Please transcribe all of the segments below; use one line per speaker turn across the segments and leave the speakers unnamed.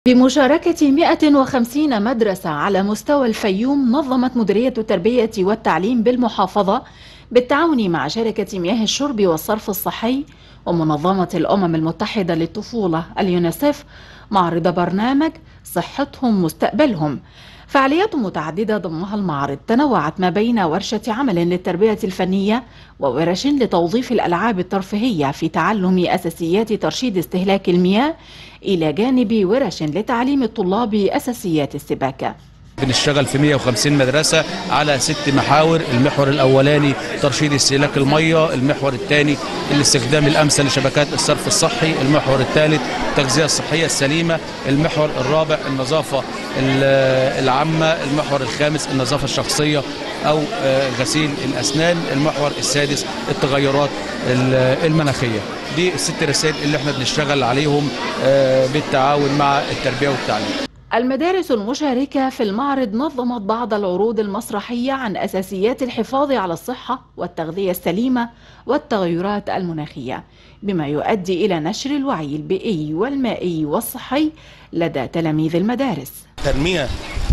بمشاركة 150 مدرسة على مستوى الفيوم، نظمت مديرية التربية والتعليم بالمحافظة بالتعاون مع شركة مياه الشرب والصرف الصحي ومنظمة الأمم المتحدة للطفولة اليونيسف معرض برنامج صحتهم مستقبلهم. فعاليات متعددة ضمنها المعرض تنوعت ما بين ورشة عمل للتربية الفنية وورش لتوظيف الألعاب الترفيهية في تعلم أساسيات ترشيد استهلاك المياه، إلى جانب ورش لتعليم الطلاب أساسيات السباكة.
بنشتغل في 150 مدرسة على 6 محاور. المحور الأولاني ترشيد استهلاك المية، المحور الثاني الاستخدام الأمثل لشبكات الصرف الصحي، المحور الثالث التغذية الصحية السليمة، المحور الرابع النظافة العامة، المحور الخامس النظافة الشخصية أو غسيل الأسنان، المحور السادس التغيرات المناخية. دي ال6 رسائل اللي احنا بنشتغل عليهم بالتعاون مع التربية والتعليم.
المدارس المشاركة في المعرض نظمت بعض العروض المسرحية عن أساسيات الحفاظ على الصحة والتغذية السليمة والتغيرات المناخية، بما يؤدي إلى نشر الوعي البيئي والمائي والصحي لدى تلاميذ المدارس.
تنمية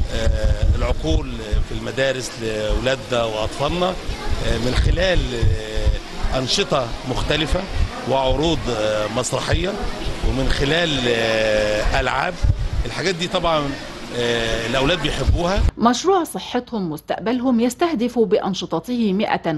العقول في المدارس لأولادنا وأطفالنا من خلال أنشطة مختلفة وعروض مسرحية ومن خلال ألعاب. الحاجات دي طبعا الأولاد بيحبوها.
مشروع صحتهم مستقبلهم يستهدف بأنشطته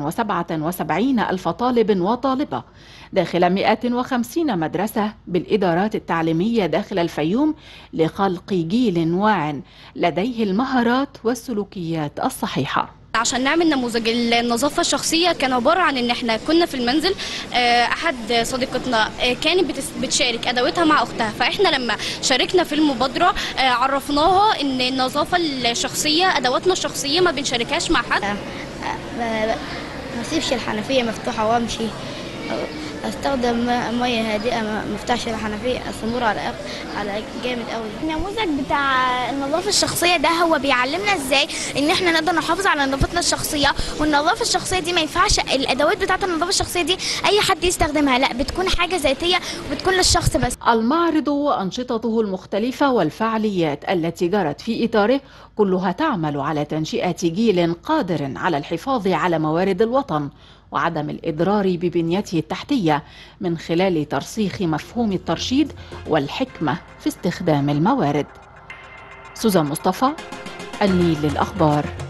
177 ألف طالب وطالبة داخل 150 مدرسة بالإدارات التعليمية داخل الفيوم، لخلق جيل واع لديه المهارات والسلوكيات الصحيحة.
عشان نعمل نموذج النظافة الشخصية كان عبارة عن ان احنا كنا في المنزل، احد صديقتنا كانت بتشارك ادواتها مع اختها، فاحنا لما شاركنا في المبادرة عرفناها ان النظافة الشخصية ادواتنا الشخصية ما بنشاركهاش مع حد.
ما اسيبش الحنفية مفتوحة وامشي، استخدم ميه هادئه، ما افتحش الحنفيه، استمر على جامد قوي.
النموذج بتاع النظافه الشخصيه ده هو بيعلمنا ازاي ان احنا نقدر نحافظ على نظافتنا الشخصيه، والنظافه الشخصيه دي ما ينفعش الادوات بتاعه النظافه الشخصيه دي اي حد يستخدمها، لا بتكون حاجه ذاتيه وبتكون للشخص بس.
المعرض وانشطته المختلفه والفعاليات التي جرت في اطاره كلها تعمل على تنشئه جيل قادر على الحفاظ على موارد الوطن وعدم الإضرار ببنيته التحتية من خلال ترسيخ مفهوم الترشيد والحكمة في استخدام الموارد. سوزان مصطفى، النيل للأخبار.